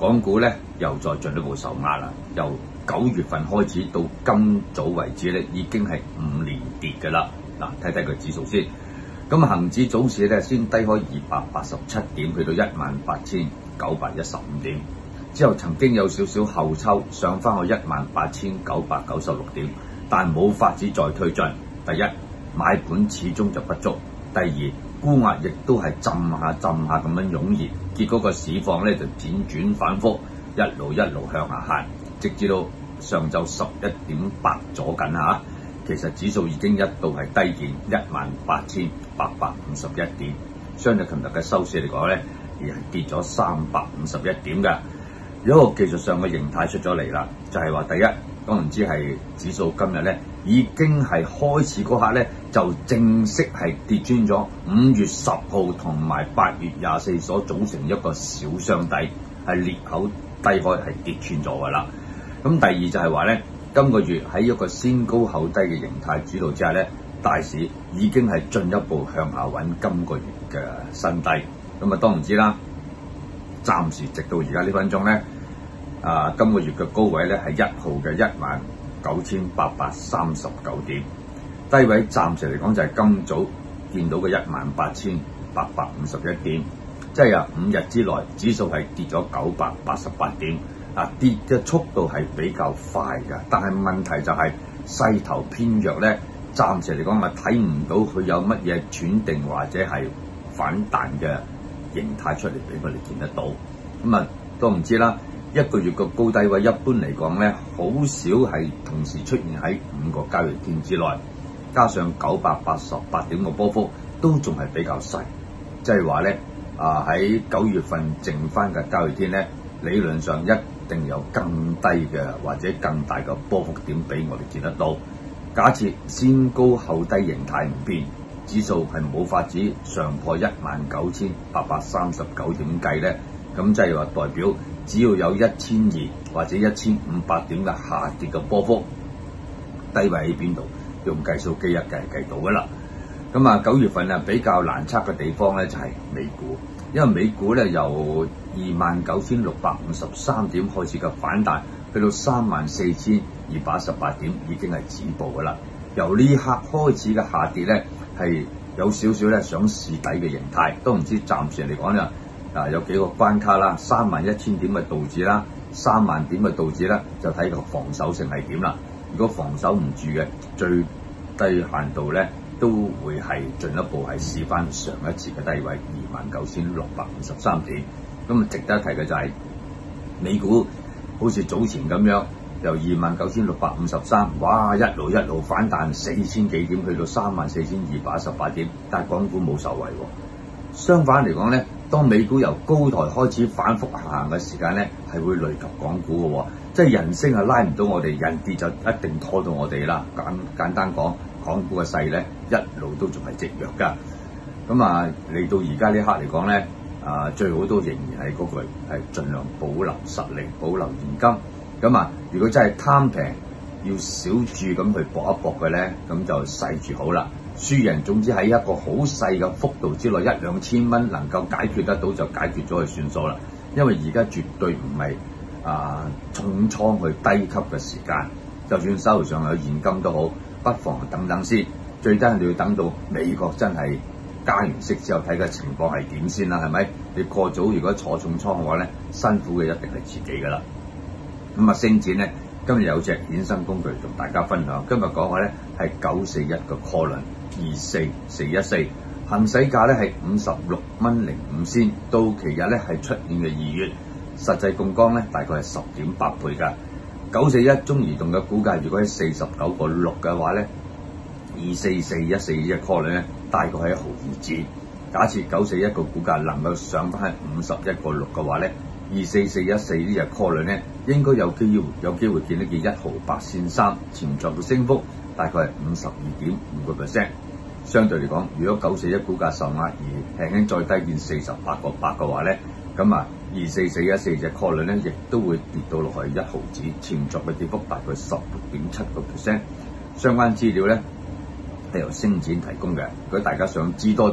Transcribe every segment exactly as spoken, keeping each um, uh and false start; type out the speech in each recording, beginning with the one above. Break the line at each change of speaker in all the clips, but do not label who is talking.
港股咧又再進一步受壓啦。由九月份開始到今早為止咧，已經係五連跌嘅啦。嗱，睇睇個指數先。咁恆指早市咧先低開二百八十七點，去到一萬八千九百一十五點，之後曾經有少少後抽上翻去一萬八千九百九十六點，但冇法子再推進。第一，買盤始終就不足；第二，沽壓亦都係浸下浸下咁樣湧現，結果個市況咧就輾轉反覆，一路一路向下行，直至到上晝十一點八左緊嚇。其實指數已經一度係低見一萬八千八百五十一點，相對琴日嘅收市嚟講咧，而係跌咗三百五十一點嘅。有一個技術上嘅形態出咗嚟啦，就係話第一，當然之係指數今日咧已經係開始嗰刻咧就正式係跌穿咗五月十號同埋八月廿四所組成一個小雙底，係裂口低開係跌穿咗噶啦。咁第二就係話咧，今個月喺一個先高後低嘅形態主導之下咧，大市已經係進一步向下揾今個月嘅新低。咁啊，當然知啦，暫時直到而家呢分鐘咧，啊今個月嘅高位咧係一號嘅一萬九千八百三十九點，低位暫時嚟講就係今早見到嘅一萬八千八百五十一點，即係啊五日之內指數係跌咗九百八十八點。啊，跌嘅速度係比較快嘅，但係問題就係勢頭偏弱咧。暫時嚟講，我睇唔到佢有乜嘢轉定或者係反彈嘅形態出嚟俾我哋見得到。咁啊，都唔知啦。一個月個高低位一般嚟講咧，好少係同時出現喺五個交易天之內，加上九百八十八點嘅波幅都仲係比較細，即係話咧啊喺九月份剩翻嘅交易天咧，理論上一定有更低嘅或者更大嘅波幅點俾我哋見得到。假設先高後低形態唔變，指數係冇法子上破一萬九千八百三十九點計咧，咁即係話代表只要有一千二或者一千五百點嘅下跌嘅波幅，低位喺邊度？用計數機一計計到噶啦。咁啊，九月份啊比較難測嘅地方咧就係美股，因為美股咧由二萬九千六百五十三點開始嘅反彈，去到三萬四千二百一十八點已經係止步噶啦。由呢刻開始嘅下跌咧，係有少少咧想試底嘅形態，都唔知暫時嚟講咧啊有幾個關卡啦，三萬一千點嘅道指啦，三萬點嘅道指啦，就睇個防守性係點啦。如果防守唔住嘅，最低限度咧都會係進一步係試翻上一次嘅低位二萬九千六百五十三點。咁值得一提嘅就係、是、美股好似早前咁樣，由二萬九千六百五十三，哇一路一路反彈四千幾點，去到三萬四千二百一十八點，但係港股冇受惠喎。相反嚟講咧，當美股由高台開始反覆行嘅時間咧，係會累及港股嘅喎，即係人升係拉唔到我哋，人跌就一定拖到我哋啦。簡簡單講，港股嘅勢咧一路都仲係積弱㗎。咁啊嚟到而家呢刻嚟講咧，啊最好都仍然係嗰句係盡量保留實力，保留現金。咁啊，如果真係貪平，要小注咁去搏一搏嘅咧，咁就細住好啦。輸贏總之喺一個好細嘅幅度之內，一兩千蚊能夠解決得到就解決咗就算數啦。因為而家絕對唔係啊重倉去低級嘅時間，就算手頭上有現金都好，不妨等等先。最低你要等到美國真係加完息之後睇嘅情況係點先啦，係咪？你過早如果坐重倉嘅話咧，辛苦嘅一定係自己噶啦。咁啊，星展咧今日有隻衍生工具同大家分享，今日講嘅咧係九四一嘅 call 輪二四四一四，行使價咧係五十六蚊零五仙，到期日咧係出年嘅二月，實際槓桿咧大概係十點八倍㗎。九四一中移動嘅股價如果喺四十九個六嘅話咧，二四四一四呢隻 call 輪咧大概係一毫二子。假設九四一個股價能夠上翻係五十一個六嘅話咧，二四四一四呢隻 call 輪咧應該有機會有機會見到見一毫八仙三，潛在嘅升幅大概係五十二點五個 percent。相對嚟講，如果九四一股價受壓而輕輕再低見四十八個八嘅話咧，咁啊二四四一四隻 call 輪咧亦都會跌到落去一毫子，潛在嘅跌幅大概十六點七個 percent。相關資料咧係由星展提供嘅，如果大家想知多啲，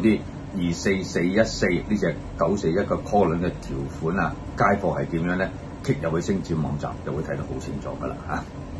二四四一四呢隻九四一個 call 輪嘅條款啊，街貨係點樣咧？擊入去星展網站就會睇得好清楚噶啦嚇。